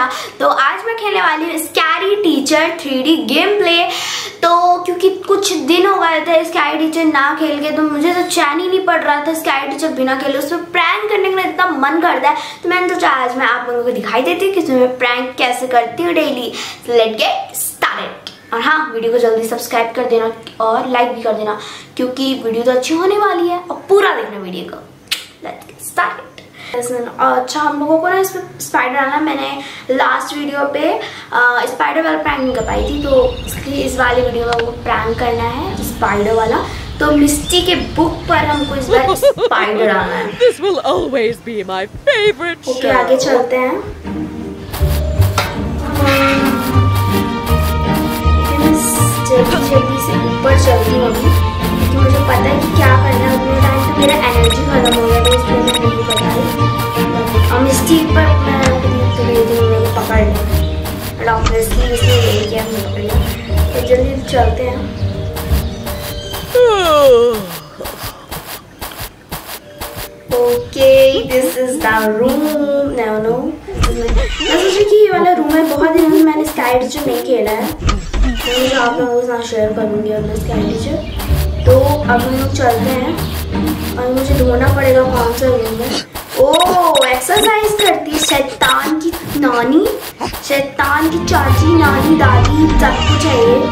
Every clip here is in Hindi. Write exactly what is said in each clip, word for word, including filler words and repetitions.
निशा। तो आज मैं खेलने वाली हूँ scary teacher three D game play. तो क्योंकि कुछ दिन हो गए थे स्कैरी टीचर ना खेल के, तो मुझे तो चैन ही नहीं पड़ रहा था स्कैरी टीचर बिना खेले। उसमें प्रैंक करने का इतना मन करता है, तो मैंने सोचा आज मैं आप लोगों को दिखाई देती हूँ कि मैं प्रैंक कैसे करती हूँ डेली। Let's get started. और हाँ, वीडियो को जल्दी सब्सक्राइब कर देना और लाइक भी कर देना, क्योंकि वीडियो तो अच्छी होने वाली है और पूरा देखना वीडियो को। Let's get started. अच्छा, हम लोगों को ना इसमें स्पाइडर आना, मैंने लास्ट वीडियो पे आ, स्पाइडर वाला प्रैंक नहीं कर पाई थी, तो इसलिए इस वाले वीडियो में वो प्रैंक करना है स्पाइडर वाला। तो मिस्टी के बुक पर हमको इस बार स्पाइडर आना है। This will always be my favorite show. Okay, आगे चलते हैं। जल्दी जल्दी से ऊपर चलती हूँ अभी, क्योंकि मुझे पता है कि क्या करना है। उतने टाइम तो मेरा एनर्जी खत्म हो गया, तो इसलिए मैं नहीं बता रही। और मिस्टी पर मैं तो ले दूँ, मेरे को पकड़ लिया ऑब्वियसली, इसलिए ले किया मैं पकड़ लिया। तो जल्दी चलते हैं। Okay, this is the room. No no मैं सोची कि ये वाला रूम है। बहुत दिनों से मैंने स्काई टीचर नहीं खेला है, तो आप लोगों के साथ शेयर करूँगी अपना स्काई टीचर। तो अब हम लोग चलते हैं और मुझे ढूंढना पड़ेगा कौन सा रूम है। ओह, एक्सरसाइज करती है शैतान की नानी, शैतान की चाची, नानी, दादी, सब कुछ है ये।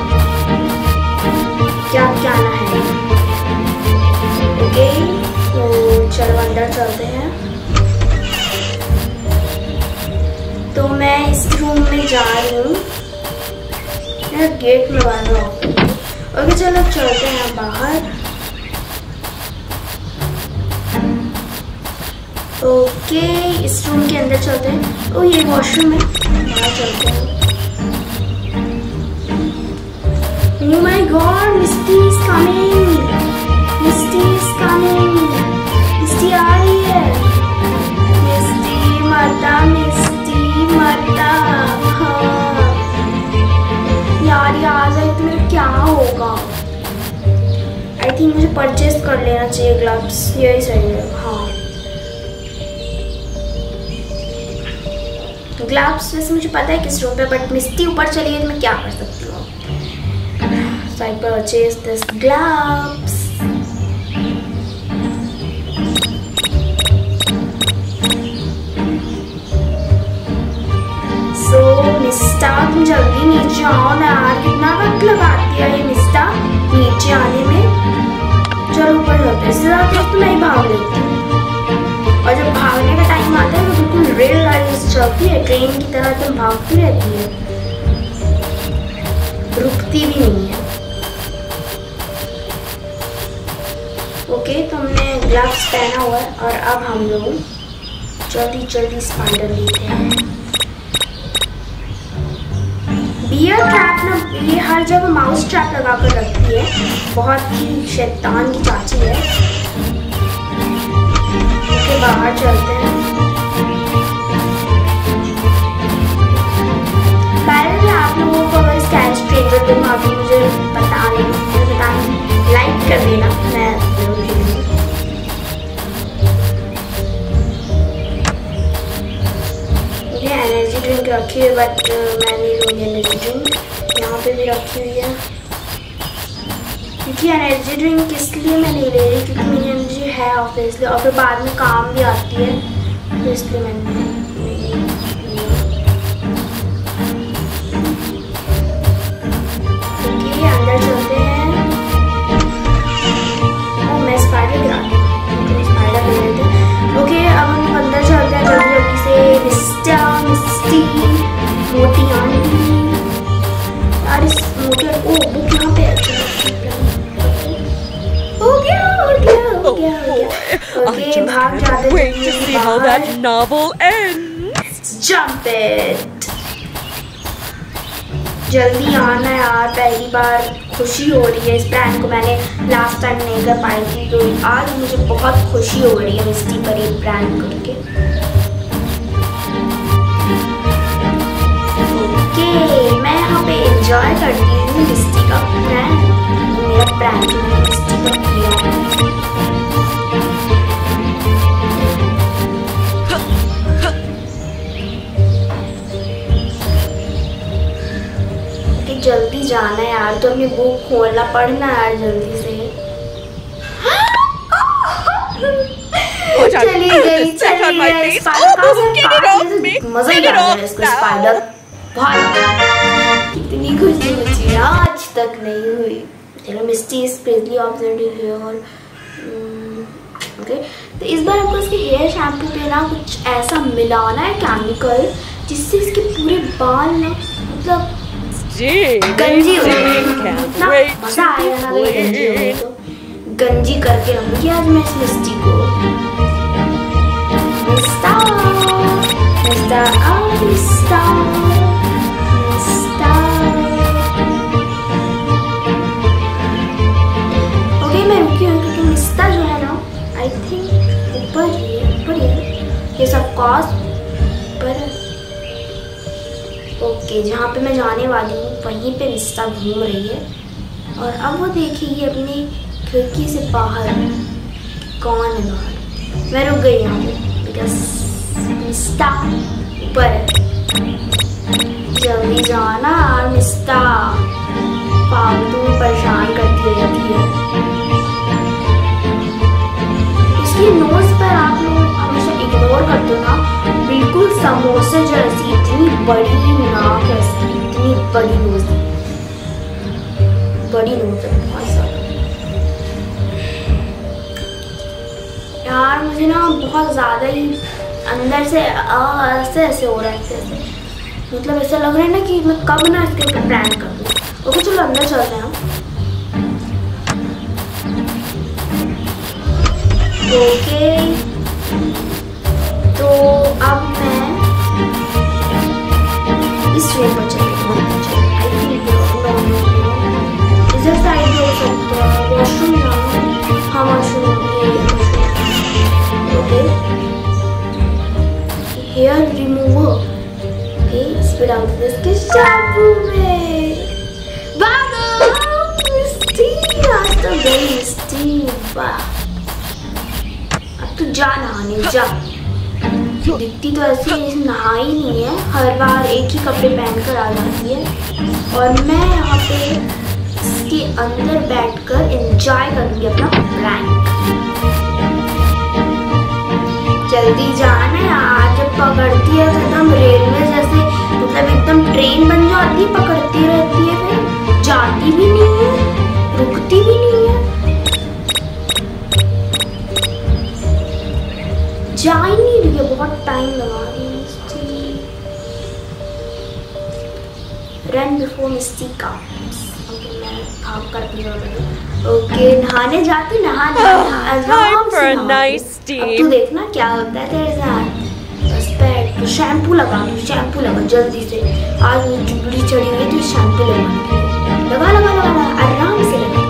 क्या क्या ना है। ओके, तो चलो अंदर चलते हैं। तो मैं इस रूम में जा रही हूँ, गेट में बंद हो। ओके, चलो चलते हैं बाहर। ओके, इस रूम के अंदर चलते हैं। ओ, ये वॉशरूम है, बाहर चलते हैं। Oh my God, Misty is coming. Misty is coming. Misty आ रही है। Misty माता, Misty माता। हाँ यार, ये आ जाए तो मेरा क्या होगा। आई थिंक मुझे परचेज कर लेना चाहिए ग्लव्स, यही सही है। हाँ, ग्लव्स वैसे मुझे पता है किस रूम पे, बट मिस्टी ऊपर चली गई तो मैं क्या कर सकती हूँ। So I purchase this gloves. So मिस्टा, तुम जल्दी नीचे आओ ना यार, कितना वक्त लगाती है ये मिस्टा नीचे आने में। चलो ऊपर चलते हैं, इससे ज़्यादा तो मैं ही भाग लेती हूँ। और जब भागने का टाइम आता है तो बिल्कुल रेलगाड़ी से चलती है, ट्रेन की तरह एकदम भागती रहती है, रुकती भी नहीं है। ओके, तो हमने ग्लव्स पहना हुआ है और अब हम लोग जल्दी जल्दी स्पाइडर लेते हैं। बियर ट्रैप ना, ये हर जगह माउस ट्रैप लगा कर रखती है, बहुत ही शैतान की चाची है। ओके, बाहर चलते हैं। पहले भी आप लोगों को अगर स्कैरी टीचर तुम अभी मुझे बता दें, मुझे बताएं, लाइक कर देना। मैं मुझे एनर्जी ड्रिंक रखी है, बट मैं नहीं लूँगी एनर्जी ड्रिंक। यहाँ पे भी रखी हुई है, क्योंकि एनर्जी ड्रिंक इसलिए मैं नहीं ले रही क्योंकि मेरी एनर्जी है ऑब्वियसली, और फिर बाद में काम भी आती है, तो इसलिए मैंने नहीं। ओके, अंदर चलते हैं। मैं स्पाइडर गिरा तो स्पाइडर ले लेते हैं। ओके, अब हम अंदर चलते हैं जल्दी जल्दी से। मिस्टा, मिस्टी, मोटी आंटी, यार इस मोटी, ओ बुक यहाँ पे है। हो गया हो गया हो गया हो गया। ओके, भाग जाते हैं। Wait to see how that novel ends. Jump it. जल्दी आना यार, पहली बार खुशी हो रही है। इस प्रैंक को मैंने लास्ट टाइम नहीं कर पाई थी, तो आज मुझे बहुत खुशी हो रही है मिस्टी पर ये प्रैंक करके। ओके, मैं यहाँ पे एंजॉय करती हूँ मिस्टी का प्रैंक। मेरा प्रैंक मैंने मिस्टी पर किया। खोलना पड़ना यार जल्दी से। चली गई चली गई स्पाइडर, मजा ही आ रहा है इसको। स्पाइडर बहुत कितनी खुशी मुझे आज तक नहीं हुई। चलो Misty is specially observed here. Okay, तो इस बार हमको इसके हेयर शैम्पू पे ना कुछ ऐसा मिलाना है केमिकल जिससे इसके पूरे बाल ना मतलब गंजी हो जाए। मजा आएगा ना गंजी हो तो। गंजी करके रखूंगी आज मैं इस मिस्टी को। मिस्टा मिस्टा आ मिस्टा मिस्टा। ओके मैं रुकी हूँ क्योंकि मिस्टा जो है ना आई थिंक ऊपर ही है, ऊपर ही है ये सब कॉस्ट पर। ओके जहाँ पे मैं जाने वाली हूँ वहीं पे मिस्टा घूम रही है और अब वो देखेगी अपनी खिड़की से बाहर कौन है बाहर। मैं रुक गई यहाँ पे बिकॉज मिस्टा ऊपर है। जल्दी जाना और मिस्टा फालतू परेशान करती रहती है। इसकी नोज पर आप लोग हमेशा इग्नोर करते हो ना, बिल्कुल समोसे जैसी इतनी बड़ी नाक है, इतनी बड़ी नोज, बड़ी नोज है बहुत ज़्यादा। यार मुझे ना बहुत ज़्यादा ही अंदर से ऐसे ऐसे हो रहा है, ऐसे ऐसे मतलब ऐसा लग रहा है ना कि मैं कब ना इसके ऊपर प्रैंक कर दूँ। ओके चलो अंदर चलते हैं हम। ओके तो अब मैं इस वे पर चलती हूँ। आई थिंक इधर साइड हो सकता है वॉशरूम जाना। हाँ washroom okay hair remover. Okay इस पे डाल देते इसके शैम्पू में। भागो मिस्टी आज तो गई मिस्टी। वाह अब तू जा नहाने जा। दिखती तो ऐसी नहा ही नहीं है, हर बार एक ही कपड़े पहनकर आ जाती है और मैं यहाँ पे इसके अंदर बैठकर एंजॉय करूँगी अपना प्रैंक। जल्दी जाना यार, जब पकड़ती है तो एकदम रेलवे जैसे मतलब एकदम ट्रेन बन जाती है, पकड़ती रहती है फिर जाती भी नहीं है, रुकती भी नहीं है, जा ही नहीं रही है, बहुत टाइम लगा रही है Misty. Run before Misty comes. Okay मैं भाग कर अपनी जगह। ओके नहाने जाती, नहा आराम से नहा। अब तू देखना क्या होता है तेरे साथ। बस बैठ शैम्पू लगा, शैम्पू लगा जल्दी से। आज मेरी चुपड़ी चढ़ी हुई है तो शैम्पू लगा लगा लगा लगा आराम से लगा।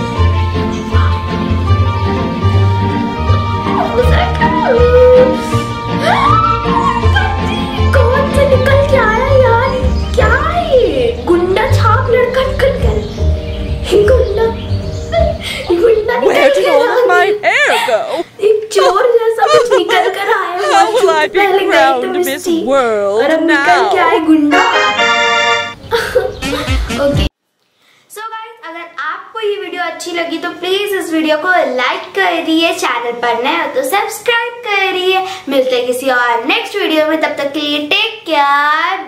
कौन से निकल के आया यार, क्या है गुंडा छाप लड़का निकल कर। गुंडा गुंडा निकल के एक चोर जैसा कुछ निकल कर आया। पहले गई तो मिस्टी और अब निकल के आए गुंडा। ओके सो गाइस अगर आपको ये वीडियो अच्छी लगी तो प्लीज इस वीडियो को लाइक करिए, चैनल पर नए हो तो सब्सक्राइब करिए। मिलते हैं किसी और नेक्स्ट वीडियो में, तब तक के लिए टेक केयर।